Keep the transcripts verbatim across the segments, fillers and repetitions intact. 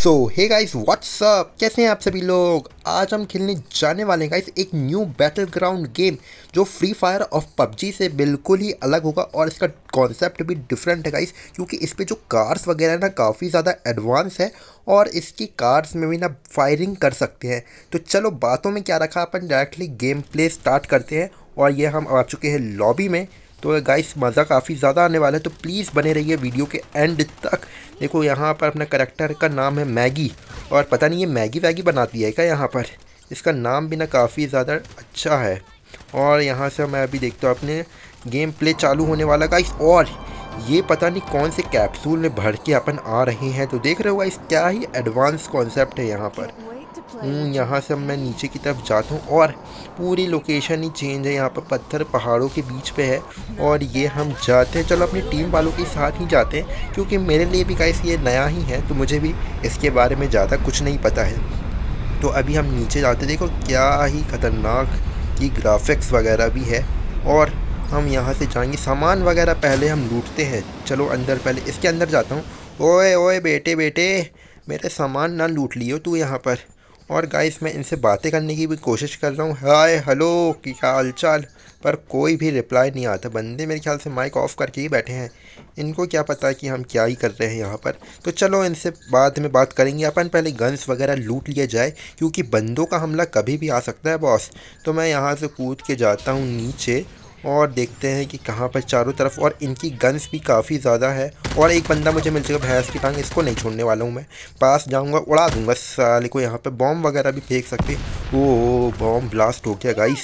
सो hey guys what's up, कैसे हैं आप सभी लोग। आज हम खेलने जाने वाले हैं गाइस एक न्यू बैटल ग्राउंड गेम जो फ्री फायर और पबजी से बिल्कुल ही अलग होगा और इसका कॉन्सेप्ट भी डिफरेंट है गाइस, क्योंकि इस पे जो कार्स वगैरह है ना काफ़ी ज़्यादा एडवांस है और इसकी कार्स में भी ना फायरिंग कर सकते हैं। तो चलो बातों में क्या रखा, अपन डायरेक्टली गेम प्ले स्टार्ट करते हैं। और ये हम आ चुके हैं लॉबी में। तो गाइस मज़ा काफ़ी ज़्यादा आने वाला है, तो प्लीज़ बने रहिए वीडियो के एंड तक। देखो यहाँ पर अपना करेक्टर का नाम है मैगी, और पता नहीं ये मैगी वैगी बनाती है क्या यहाँ पर। इसका नाम भी ना काफ़ी ज़्यादा अच्छा है। और यहाँ से मैं अभी देखता हूँ अपने गेम प्ले चालू होने वाला गाइस। और ये पता नहीं कौन से कैप्सूल में भर के अपन आ रहे हैं, तो देख रहे हो गाइस क्या ही एडवांस कॉन्सेप्ट है यहाँ पर। यहाँ से मैं नीचे की तरफ जाता हूँ और पूरी लोकेशन ही चेंज है। यहाँ पर पत्थर पहाड़ों के बीच पे है और ये हम जाते हैं। चलो अपनी टीम वालों के साथ ही जाते हैं, क्योंकि मेरे लिए भी गाइस ये नया ही है, तो मुझे भी इसके बारे में ज़्यादा कुछ नहीं पता है। तो अभी हम नीचे जाते, देखो क्या ही ख़तरनाक की ग्राफिक्स वगैरह भी है। और हम यहाँ से जाएंगे, सामान वगैरह पहले हम लूटते हैं। चलो अंदर, पहले इसके अंदर जाता हूँ। ओए ओए बेटे बेटे, मेरे सामान ना लूट लियो तू यहाँ पर। और गाइस मैं इनसे बातें करने की भी कोशिश कर रहा हूँ, हाय हेलो क्या हाल चाल, पर कोई भी रिप्लाई नहीं आता। बंदे मेरे ख्याल से माइक ऑफ करके ही बैठे हैं, इनको क्या पता कि हम क्या ही कर रहे हैं यहाँ पर। तो चलो इनसे बाद में बात करेंगे, अपन पहले गन्स वगैरह लूट लिया जाए, क्योंकि बंदों का हमला कभी भी आ सकता है बॉस। तो मैं यहाँ से कूद के जाता हूँ नीचे और देखते हैं कि कहाँ पर चारों तरफ, और इनकी गन्स भी काफ़ी ज़्यादा है। और एक बंदा मुझे मिल जाएगा भैंस की टांग, इसको नहीं छोड़ने वाला हूँ मैं। पास जाऊँगा उड़ा दूँगा साले को। यहाँ पे बॉम्ब वगैरह भी फेंक सकते। ओ बॉम्ब ब्लास्ट हो गया गाइस।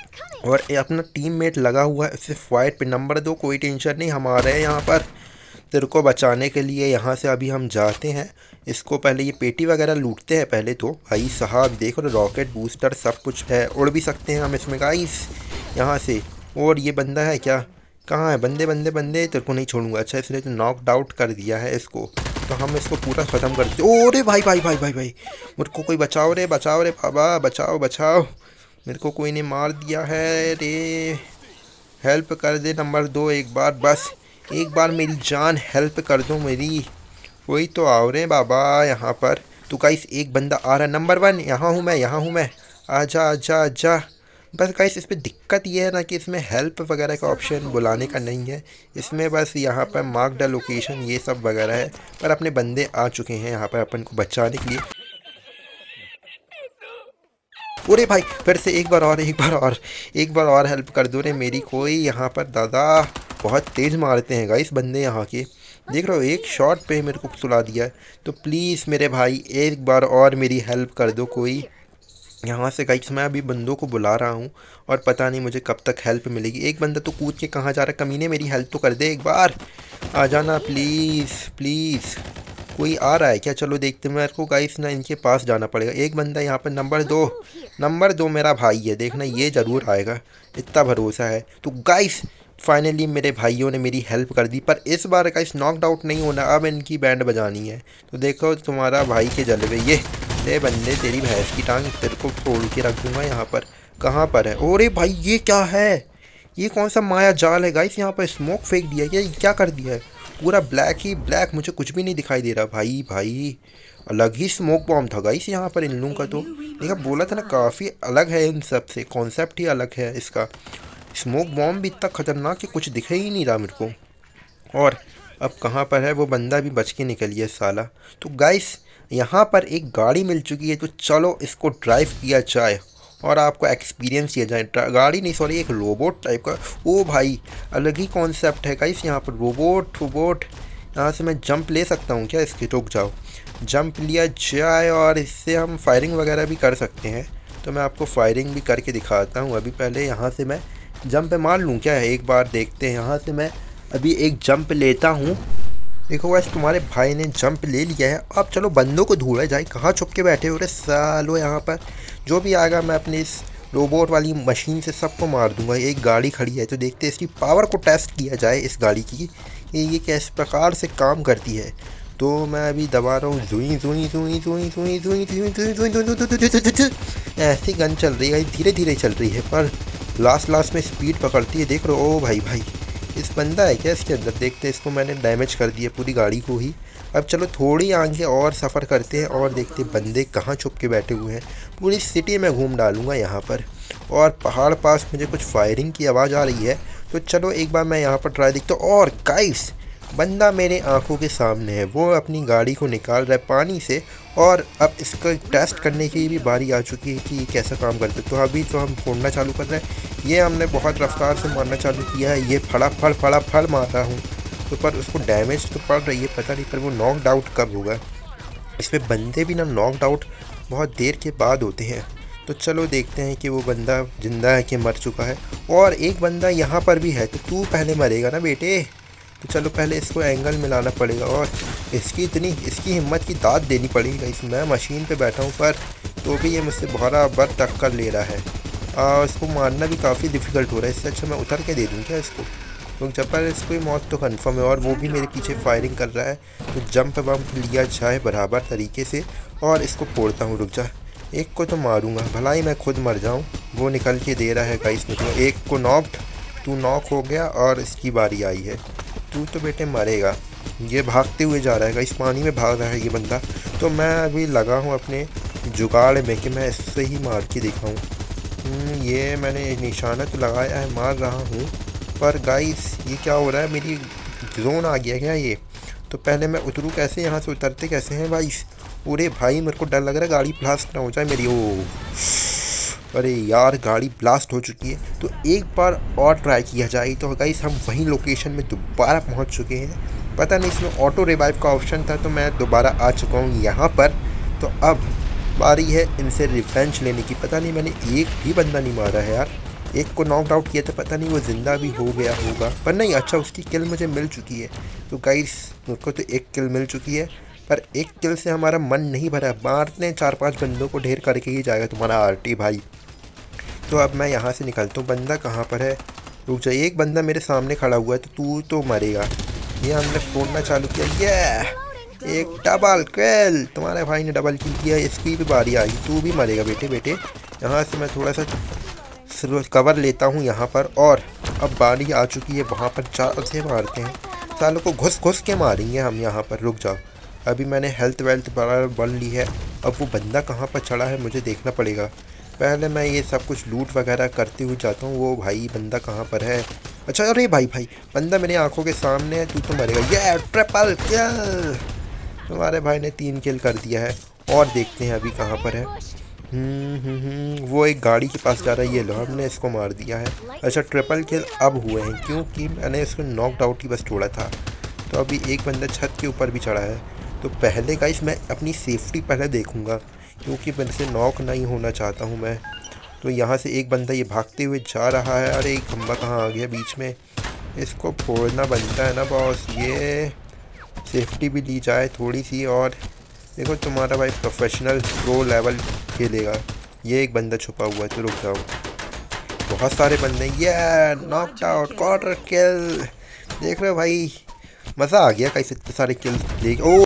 और ये अपना टीममेट लगा हुआ है सिर्फ फाइट पे। नंबर दो कोई टेंशन नहीं, हम आ रहे हैं यहाँ पर तेरे को बचाने के लिए। यहाँ से अभी हम जाते हैं, इसको पहले ये पेटी वगैरह लूटते हैं पहले तो। भाई साहब देखो रॉकेट बूस्टर सब कुछ है, उड़ भी सकते हैं हम इसमें गाइस यहाँ से। और ये बंदा है क्या, कहाँ है, बंदे बंदे बंदे, तेरे को नहीं छोड़ूंगा। अच्छा इसने तो नॉकड आउट कर दिया है इसको, तो हम इसको पूरा ख़त्म कर देते। ओरे भाई भाई भाई भाई भाई, मेरे को कोई बचाओ रे, बचाओ रे बाबा, बचाओ बचाओ, मेरे को कोई ने मार दिया है रे। हेल्प कर दे नंबर दो एक बार, बस एक बार मेरी जान हेल्प कर दो मेरी। कोई तो आओ रे बाबा यहाँ पर। तो गाइस एक बंदा आ रहा है, नंबर वन, यहाँ हूँ मैं, यहाँ हूँ मैं, आजा आजा आजा। बस गाइस इस पर दिक्कत ये है ना कि इसमें हेल्प वगैरह का ऑप्शन बुलाने का नहीं है, इसमें बस यहाँ पर मार्क द लोकेशन ये सब वगैरह है। पर अपने बंदे आ चुके हैं यहाँ पर अपन को बचाने के लिए। अरे भाई फिर से एक बार और, एक बार और, एक बार और हेल्प कर दो रे मेरी कोई यहाँ पर। दादा बहुत तेज़ मारते हैं गाइस बंदे यहाँ के, देख रहे हो एक शॉट पे मेरे को सुला दिया है। तो प्लीज़ मेरे भाई एक बार और मेरी हेल्प कर दो कोई यहाँ से। गाइस मैं अभी बंदों को बुला रहा हूँ और पता नहीं मुझे कब तक हेल्प मिलेगी। एक बंदा तो कूद के कहाँ जा रहा है, कमीने मेरी हेल्प तो कर दे एक बार, आ जाना प्लीज़ प्लीज़। कोई आ रहा है क्या, चलो देखते हैं। मेरे को गाइस ना इनके पास जाना पड़ेगा। एक बंदा यहाँ पर नंबर दो, नंबर दो मेरा भाई है, देखना ये ज़रूर आएगा, इतना भरोसा है। तो गाइस फाइनली मेरे भाइयों ने मेरी हेल्प कर दी, पर इस बार गाइस नॉकड आउट नहीं होना, अब इनकी बैंड बजानी है। तो देखो तुम्हारा भाई के जलवे, ये ले बंदे तेरी भैंस की टांग, तेरे को तोड़ के रख दूंगा यहाँ पर। कहाँ पर है, अरे भाई ये क्या है, ये कौन सा माया जाल है गाइस। यहाँ पर स्मोक फेंक दिया, ये क्या कर दिया है, पूरा ब्लैक ही ब्लैक, मुझे कुछ भी नहीं दिखाई दे रहा। भाई भाई अलग ही स्मोक बॉम्ब था गाइस यहाँ पर इन लोगों का। तो देखा बोला था ना काफ़ी अलग है इन सब से, कॉन्सेप्ट ही अलग है इसका। स्मोक बॉम्ब भी इतना ख़तरनाक कि कुछ दिख ही नहीं रहा मेरे को। और अब कहाँ पर है, वो बंदा भी बच के निकल गया साला। तो गाइस यहाँ पर एक गाड़ी मिल चुकी है, तो चलो इसको ड्राइव किया जाए और आपको एक्सपीरियंस किया जाए। गाड़ी नहीं सॉरी एक रोबोट टाइप का। ओ भाई अलग ही कॉन्सेप्ट है गाइस यहाँ पर, रोबोट रोबोट। यहाँ से मैं जंप ले सकता हूँ क्या इसके, रुक जाओ, जंप लिया जाए और इससे हम फायरिंग वगैरह भी कर सकते हैं। तो मैं आपको फायरिंग भी करके दिखाता हूँ। अभी पहले यहाँ से मैं जंप पे मार लूँ क्या, एक बार देखते हैं। यहाँ से मैं अभी एक जंप लेता हूँ। देखो गाइस तुम्हारे भाई ने जंप ले लिया है। अब चलो बंदों को ढूंढा जाए, कहाँ छुप के बैठे हो रे सालो यहाँ पर। जो भी आएगा मैं अपनी इस रोबोट वाली मशीन से सबको मार दूंगा। एक गाड़ी खड़ी है, तो देखते हैं इसकी पावर को टेस्ट किया जाए इस गाड़ी की, ये ये किस प्रकार से काम करती है। तो मैं अभी दबा रहा हूँ, जुई जुई जुई जुई जुई जुई जुई जुई। ऐसी गन चल रही है, धीरे धीरे चल रही है, पर लास्ट लास्ट में स्पीड पकड़ती है। देख रहे हो, ओ भाई भाई इस बंदा है क्या इसके अंदर, देखते हैं। इसको मैंने डैमेज कर दिया पूरी गाड़ी को ही। अब चलो थोड़ी आगे और सफ़र करते हैं और देखते हैं बंदे कहाँ छुप के बैठे हुए हैं। पूरी सिटी में घूम डालूँगा यहाँ पर। और पहाड़ पास मुझे कुछ फायरिंग की आवाज़ आ रही है, तो चलो एक बार मैं यहाँ पर ट्राई देखता हूँ। और गाइस, बंदा मेरे आंखों के सामने है, वो अपनी गाड़ी को निकाल रहा है पानी से। और अब इसका टेस्ट करने की भी बारी आ चुकी है कि ये कैसा काम करता है। तो अभी तो हम फोड़ना चालू कर रहे हैं। ये हमने बहुत रफ्तार से मारना चालू किया है। ये फड़ा फड़ फड़ा फड़ मार रहा हूँ, तो पर उसको डैमेज तो पड़ रही है, पता नहीं पर वो नॉकड आउट कब होगा। इसमें बंदे भी ना नॉकड आउट बहुत देर के बाद होते हैं। तो चलो देखते हैं कि वो बंदा जिंदा है कि मर चुका है। और एक बंदा यहाँ पर भी है, तो तू पहले मरेगा ना बेटे। तो चलो पहले इसको एंगल मिलाना पड़ेगा और इसकी इतनी इसकी हिम्मत की दाद देनी पड़ेगी। इस मैं मशीन पे बैठा हूँ पर तो भी ये मुझसे बराबर टक्कर ले रहा है। आ, इसको मारना भी काफ़ी डिफ़िकल्ट हो रहा है। इससे अच्छा मैं उतर के दे दूँ क्या इसको, तो जब पर इसको मौत तो कन्फर्म है। और वो भी मेरे पीछे फायरिंग कर रहा है, तो जंप वम्प लिया जाए बराबर तरीके से और इसको फोड़ता हूँ। रुक जा, एक को तो मारूंगा, भला ही मैं खुद मर जाऊँ। वो निकल के दे रहा है गाइस मुझे, एक को नॉक्ड, तू नॉक हो गया और इसकी बारी आई है। तू तो बेटे मरेगा। ये भागते हुए जा रहा है, इस पानी में भाग रहा है ये बंदा। तो मैं अभी लगा हूँ अपने जुगाड़ में कि मैं इससे ही मार के दिखाऊँ। ये मैंने निशाना तो लगाया है, मार रहा हूँ, पर गाइस ये क्या हो रहा है, मेरी जोन आ गया क्या ये। तो पहले मैं उतरूँ कैसे, यहाँ से उतरते कैसे हैं भाई। पूरे भाई मेरे को डर लग रहा है गाड़ी ब्लास्ट ना हो जाए मेरी। ओ अरे यार, गाड़ी ब्लास्ट हो चुकी है। तो एक बार और ट्राई किया जाए। तो गाइस हम वही लोकेशन में दोबारा पहुंच चुके हैं। पता नहीं इसमें ऑटो रिवाइव का ऑप्शन था, तो मैं दोबारा आ चुका हूं यहाँ पर। तो अब बारी है इनसे रिवेंज लेने की। पता नहीं मैंने एक भी बंदा नहीं मारा है यार। एक को नॉक आउट किया था, पता नहीं वो ज़िंदा भी हो गया होगा, पर नहीं, अच्छा उसकी किल मुझे मिल चुकी है। तो गाइस मेरे को तो एक किल मिल चुकी है, पर एक किल से हमारा मन नहीं भरा। मारने चार पांच बंदों को ढेर करके ही जाएगा तुम्हारा आरटी भाई। तो अब मैं यहाँ से निकलता हूँ। बंदा कहाँ पर है, रुक जाइए, एक बंदा मेरे सामने खड़ा हुआ है, तो तू तो मरेगा। ये हमने फोड़ना चालू किया, ये एक डबल किल, तुम्हारे भाई ने डबल किल किया। इसकी भी बारी आई, तू भी मरेगा बेटे बेटे। यहाँ से मैं थोड़ा सा कवर लेता हूँ यहाँ पर। और अब बारी आ चुकी है, वहाँ पर चार से मारते हैं सालों को, घुस घुस के मारेंगे हम यहाँ पर। रुक जाओ, अभी मैंने हेल्थ वेल्थ बराबर बढ़ ली है। अब वो बंदा कहाँ पर चढ़ा है मुझे देखना पड़ेगा। पहले मैं ये सब कुछ लूट वगैरह करते हुए जाता हूँ। वो भाई बंदा कहाँ पर है, अच्छा अरे भाई भाई बंदा मेरे आंखों के सामने है, तू तो मरेगा। ये ट्रिपल किल, तुम्हारे भाई ने तीन किल कर दिया है। और देखते हैं अभी कहाँ पर है। हम्म हम्म हम्म वो एक गाड़ी के पास जा रहा है, ये लो हमने इसको मार दिया है। अच्छा ट्रिपल किल अब हुए हैं क्योंकि मैंने इसको नॉकड आउट ही बस छोड़ा था। तो अभी एक बंदा छत के ऊपर भी चढ़ा है। तो पहले गाइस मैं अपनी सेफ्टी पहले देखूंगा, क्योंकि मेरे से नॉक नहीं होना चाहता हूं मैं। तो यहाँ से एक बंदा ये भागते हुए जा रहा है। अरे एक खंबा कहाँ आ गया बीच में, इसको फोड़ना बनता है ना बॉस। ये सेफ्टी भी ली जाए थोड़ी सी। और देखो तुम्हारा भाई प्रोफेशनल प्रो लेवल खेलेगा। ये एक बंदा छुपा हुआ है, तो रुक जाओ, बहुत सारे बंदे। ये नॉकड आउट, क्वार्टर किल, देख रहे हो भाई, मज़ा आ गया कैसे इतने सारे किल देख। ओ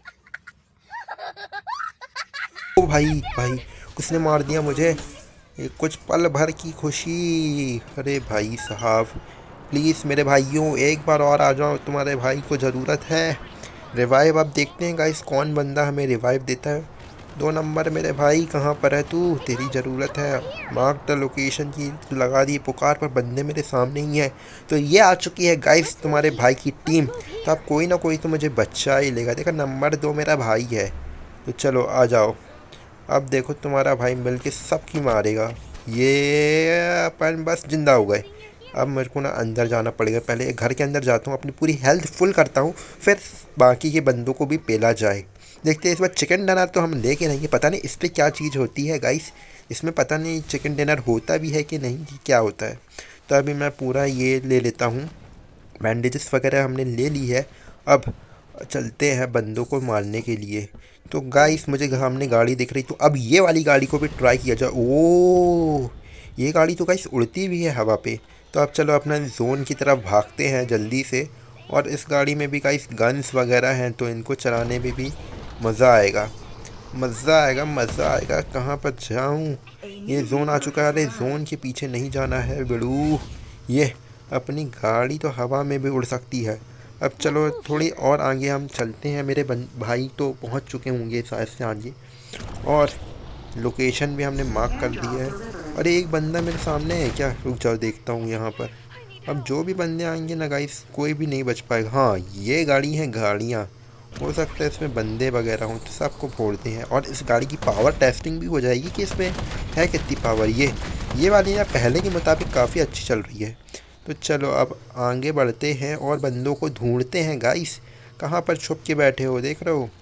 ओ भाई भाई उसने मार दिया मुझे, ये कुछ पल भर की खुशी। अरे भाई साहब प्लीज़ मेरे भाइयों एक बार और आ जाओ, तुम्हारे भाई को ज़रूरत है रिवाइव। अब देखते हैं गाइस कौन बंदा हमें रिवाइव देता है। दो नंबर मेरे भाई कहाँ पर है तू, तेरी ज़रूरत है। मार्क द लोकेशन की लगा दी पुकार, पर बंदे मेरे सामने ही है। तो ये आ चुकी है गाइस तुम्हारे भाई की टीम। तो अब कोई ना कोई तो मुझे बच्चा ही लेगा। देखा नंबर दो मेरा भाई है। तो चलो आ जाओ, अब देखो तुम्हारा भाई मिलके सबकी मारेगा। ये अपन बस जिंदा हो गए। अब मेरे को ना अंदर जाना पड़ेगा, पहले घर के अंदर जाता हूँ, अपनी पूरी हेल्थ फुल करता हूँ, फिर बाकी के बंदों को भी पेला जाए। देखते हैं इस बार चिकन डिनर तो हम लेके नहीं, पता नहीं इस पर क्या चीज़ होती है गाइस। इसमें पता नहीं चिकन डिनर होता भी है कि नहीं, कि क्या होता है। तो अभी मैं पूरा ये ले लेता हूँ, बैंडेजेस वगैरह हमने ले ली है। अब चलते हैं बंदों को मारने के लिए। तो गाइस मुझे सामने गाड़ी दिख रही, तो अब ये वाली गाड़ी को भी ट्राई किया जाए। ओह ये गाड़ी तो गाइस उड़ती भी है हवा पे। तो अब चलो अपना जोन की तरफ भागते हैं जल्दी से। और इस गाड़ी में भी गाइस गन्स वगैरह हैं, तो इनको चलाने में भी मज़ा आएगा, मज़ा आएगा मज़ा आएगा। कहाँ पर जाऊँ, ये जोन आ चुका है। अरे जोन के पीछे नहीं जाना है बेड़ू, ये अपनी गाड़ी तो हवा में भी उड़ सकती है, अब चलो थोड़ी और आगे हम चलते हैं। मेरे भाई तो पहुंच चुके होंगे शायद से आगे, और लोकेशन भी हमने मार्क कर दी है। अरे एक बंदा मेरे सामने है क्या, रुक जाओ देखता हूँ यहाँ पर। अब जो भी बंदे आएंगे ना गाइस, कोई भी नहीं बच पाएगा। हाँ ये गाड़ी है, गाड़ियाँ हो सकता है इसमें बंदे वगैरह हों, तो सबको फोड़ते हैं। और इस गाड़ी की पावर टेस्टिंग भी हो जाएगी कि इसमें है कितनी पावर। ये ये वाली ना पहले के मुताबिक काफ़ी अच्छी चल रही है। तो चलो अब आगे बढ़ते हैं और बंदों को ढूंढते हैं। गाइस कहाँ पर छुप के बैठे हो, देख रहे हो?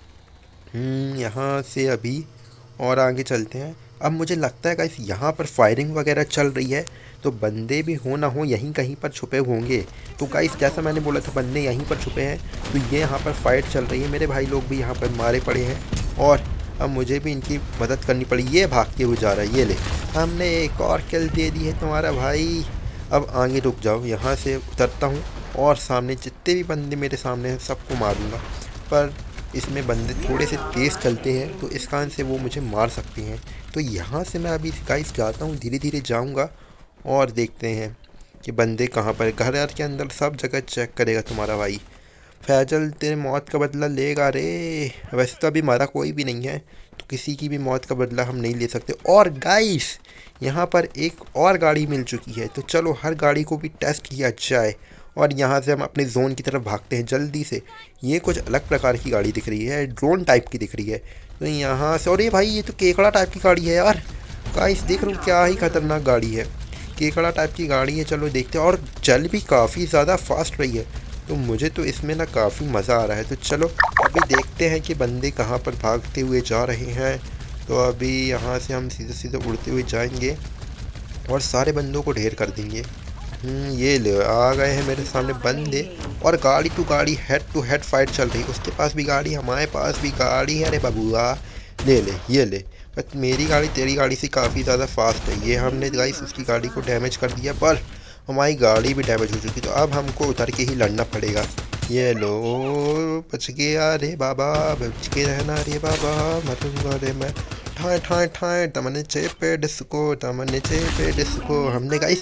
यहाँ से अभी और आगे चलते हैं। अब मुझे लगता है गाइस यहाँ पर फायरिंग वगैरह चल रही है, तो बंदे भी हो ना हो यहीं कहीं पर छुपे होंगे। तो गाइस जैसा मैंने बोला था बंदे यहीं पर छुपे हैं, तो ये यहाँ पर फाइट चल रही है। मेरे भाई लोग भी यहाँ पर मारे पड़े हैं और अब मुझे भी इनकी मदद करनी पड़ी। ये भाग के हुए जा रहा है, ये ले, हमने एक और किल दे दी है तुम्हारा भाई। अब आगे रुक जाओ, यहाँ से उतरता हूँ और सामने जितने भी बंदे मेरे सामने हैं सबको मारूंगा। पर इसमें बंदे थोड़े से तेज़ चलते हैं, तो इस कारण से वो मुझे मार सकते हैं। तो यहाँ से मैं अभी गाइस जाता हूँ, धीरे धीरे जाऊँगा और देखते हैं कि बंदे कहाँ पर। घर के अंदर सब जगह चेक करेगा तुम्हारा भाई। फैजल तेरे मौत का बदला लेगा रे। वैसे तो अभी हमारा कोई भी नहीं है, तो किसी की भी मौत का बदला हम नहीं ले सकते। और गाइस यहाँ पर एक और गाड़ी मिल चुकी है, तो चलो हर गाड़ी को भी टेस्ट किया जाए। और यहाँ से हम अपने जोन की तरफ भागते हैं जल्दी से। ये कुछ अलग प्रकार की गाड़ी दिख रही है, ड्रोन टाइप की दिख रही है। तो यहाँ से, और ये भाई ये तो केकड़ा टाइप की गाड़ी है यार। गाइस देख रहा हूँ क्या ही खतरनाक गाड़ी है, केकड़ा टाइप की गाड़ी है। चलो देखते हैं, और चल भी काफ़ी ज़्यादा फास्ट रही है, तो मुझे तो इसमें ना काफ़ी मज़ा आ रहा है। तो चलो अभी देखते हैं कि बंदे कहाँ पर भागते हुए जा रहे हैं। तो अभी यहाँ से हम सीधे सीधे उड़ते हुए जाएंगे और सारे बंदों को ढेर कर देंगे। ये ले आ गए हैं मेरे सामने बंदे, और गाड़ी टू गाड़ी हेड टू हेड फाइट चल रही है। उसके पास भी गाड़ी, हमारे पास भी गाड़ी है। अरे बबुआ ले ले, ये ले। बट मेरी गाड़ी तेरी गाड़ी से काफ़ी ज़्यादा फास्ट है। ये हमने गाइस उसकी गाड़ी को डैमेज कर दिया, पर हमारी गाड़ी भी डैमेज हो चुकी। तो अब हमको उतर के ही लड़ना पड़ेगा। ये लो, बच गया रे बाबा, बच के रहना रे बाबा, मरूंगा रे मैं। ठाए ठाए ठाए तमने चेपे डिस्को, तमने चेपे डिस्को। हमने गाइस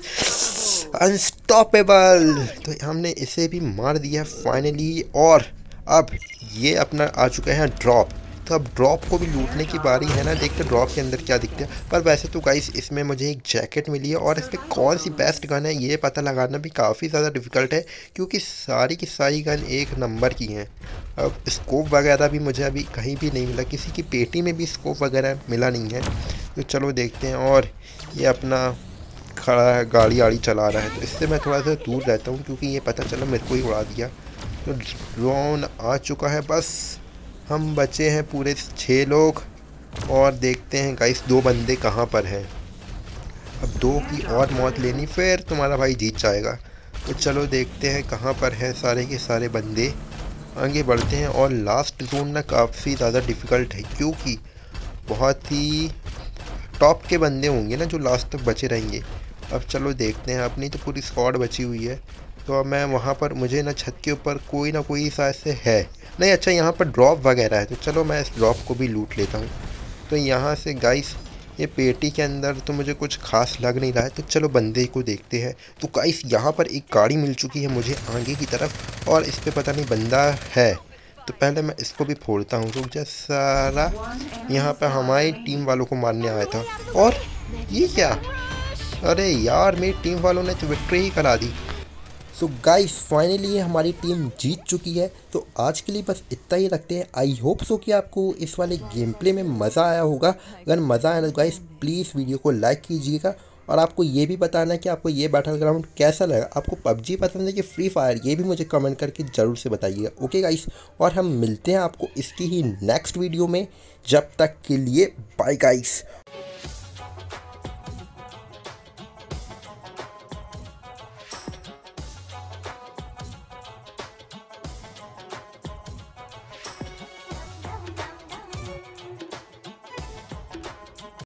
अनस्टॉपेबल, तो हमने इसे भी मार दिया फाइनली। और अब ये अपना आ चुके हैं ड्रॉप, तो अब ड्रॉप को भी लूटने की बारी है ना। देखते ड्रॉप के अंदर क्या दिखता है। पर वैसे तो गाइस इसमें मुझे एक जैकेट मिली है, और इस पर कौन सी बेस्ट गन है ये पता लगाना भी काफ़ी ज़्यादा डिफ़िकल्ट है, क्योंकि सारी की सारी गन एक नंबर की हैं। अब स्कोप वगैरह भी मुझे अभी कहीं भी नहीं मिला, किसी की पेटी में भी स्कोप वगैरह मिला नहीं है। तो चलो देखते हैं। और ये अपना खड़ा है, गाड़ी आड़ी चला रहा है, तो इससे मैं थोड़ा सा दूर रहता हूँ, क्योंकि ये पता चला मेरे को ही उड़ा दिया। तो ड्रोन आ चुका है, बस हम बचे हैं पूरे छः लोग। और देखते हैं गाइस दो बंदे कहाँ पर हैं। अब दो की और मौत लेनी, फिर तुम्हारा भाई जीत जाएगा। तो चलो देखते हैं कहाँ पर हैं सारे के सारे बंदे। आगे बढ़ते हैं। और लास्ट जोन ना काफ़ी ज़्यादा डिफ़िकल्ट है, क्योंकि बहुत ही टॉप के बंदे होंगे ना जो लास्ट तक बचे रहेंगे। अब चलो देखते हैं, अपनी तो पूरी स्क्वाड बची हुई है। तो अब मैं वहाँ पर, मुझे ना छत के ऊपर कोई ना कोई शायद से है नहीं। अच्छा यहाँ पर ड्रॉप वगैरह है, तो चलो मैं इस ड्रॉप को भी लूट लेता हूँ। तो यहाँ से गाइस ये पेटी के अंदर तो मुझे कुछ खास लग नहीं रहा है, तो चलो बंदे को देखते हैं। तो गाइस यहाँ पर एक गाड़ी मिल चुकी है मुझे आगे की तरफ, और इस पर पता नहीं बंदा है। तो पहले मैं इसको भी फोड़ता हूँ। रुक जा सारा, यहाँ पर हमारी टीम वालों को मारने आया था। और ये क्या, अरे यार मेरी टीम वालों ने तो विक्ट्री ही करा दी। सो गाइस फाइनली हमारी टीम जीत चुकी है। तो आज के लिए बस इतना ही रखते हैं। आई होप सो कि आपको इस वाले गेम प्ले में मज़ा आया होगा। अगर मज़ा आया तो गाइस प्लीज़ वीडियो को लाइक कीजिएगा, और आपको ये भी बताना है कि आपको ये बैटल ग्राउंड कैसा लगा। आपको पबजी पसंद है कि फ्री फायर, ये भी मुझे कमेंट करके ज़रूर से बताइएगा। ओके गाइस, और हम मिलते हैं आपको इसकी ही नेक्स्ट वीडियो में। जब तक के लिए बाय गाइस।